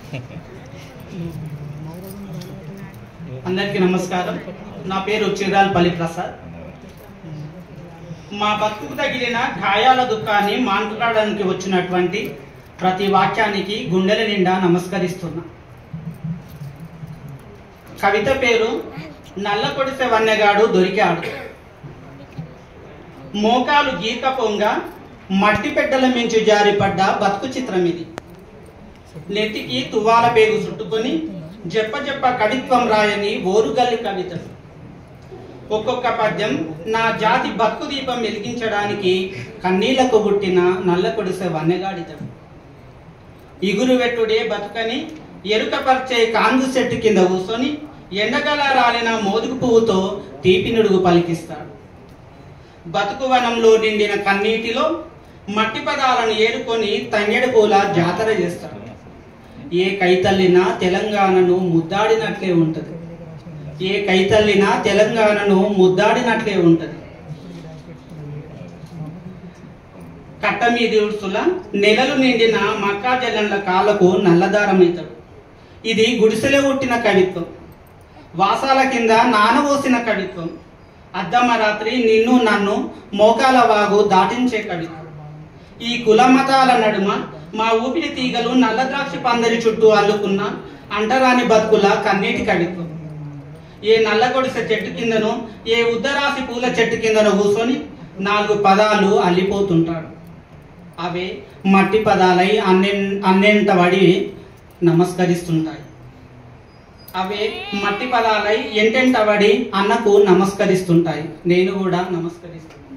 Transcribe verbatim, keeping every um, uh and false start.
అందరికీ నమస్కారం. నా పేరు చిరాల్పల్లి ప్రసాద్. మా బతుకు తగిలిన గాయాల దుఃఖాన్ని మాట్లాడడానికి వచ్చినటువంటి ప్రతి వాక్యానికి గుండెల నిండా నమస్కరిస్తున్నా. కవిత పేరు నల్ల కొడిసె వన్నెగాడు దొరికాడు. మోకాలు గీక పొంగ మట్టి పెట్టెల మించి జారిపడ్డ బతుకు చిత్రం ఇది. నెత్తికి తువ్వాల పేగు చుట్టుకొని జప్ప జప్ప కవిత్వం రాయని ఓరుగల్లి కవితలు. ఒక్కొక్క పద్యం నా జాతి బతుకు దీపం వెలిగించడానికి కన్నీళ్లకు పుట్టిన నల్ల కొడిసె వన్నెగాడితడు. ఇగురు వెట్టుడే బతుకని ఎరుకపర్చే కాంగు చెట్టు కింద కూర్చొని ఎండగల రాలిన మోదుగు పువ్వుతో తీపి నుడుగు పలికిస్తాడు. బతుకు వనంలో నిండిన కన్నీటిలో మట్టి పదాలను ఏరుకొని తంగెడు పూల జాతర చేస్తాడు. ఏ కైతల్లినా తెలంగాణను ముద్దాడినట్లే ఉంటది. ఏ కైతల్లినా తెలంగాణను ముద్దాడినట్లే ఉంటది. కట్ట మీది ఉడుసుల నెలలు నిండిన మక్కా జగన్ల కాళ్ళకు నల్లదారమవుతాడు. ఇది గుడిసెలో పుట్టిన కవిత్వం. వాసాల కింద నానబోసిన కవిత్వం. అర్ధమరాత్రి నిన్ను నన్ను మోకాల వాగు దాటించే కవిత్వం. ఈ కుల మతాల నడుమ మా ఊపిరి తీగలు నల్ల ద్రాక్ష పందిరి చుట్టూ అల్లుకున్న అంటరాని బతుకుల కన్నీటి కవిత్వం. ఏ నల్ల కొడిసె చెట్టు కిందనో ఏ ఉద్దరాసి పూల చెట్టు కిందనో కూర్చొని నాలుగు పదాలు అల్లిపోతుంటాడు. అవే మట్టి పదాలై అన్నె అన్నెంట పడి నమస్కరిస్తుంటాయి. అవే మట్టి పదాలై ఎంటెంట పడి అన్నకు నమస్కరిస్తుంటాయి. నేను కూడా నమస్కరిస్తాను.